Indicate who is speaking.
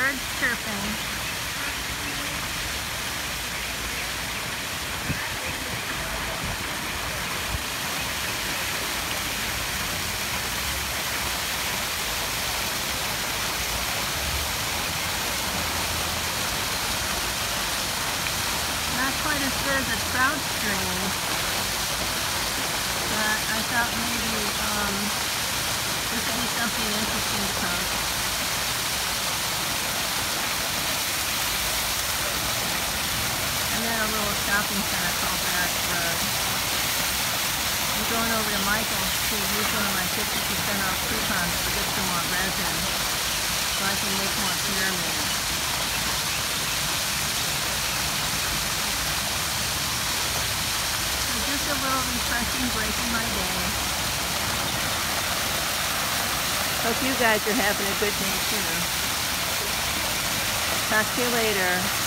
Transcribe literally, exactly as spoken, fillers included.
Speaker 1: birds chirping. Not quite as good as a trout stream, but I thought maybe um, this would be something interesting to post. And then a little shopping center called Bass Road. I'm going over to Michael's to use one of my fifty percent off coupons to get some more resin so I can make more pyramids. Just a little refreshing break in my day. Hope you guys are having a good day too. Talk to you later.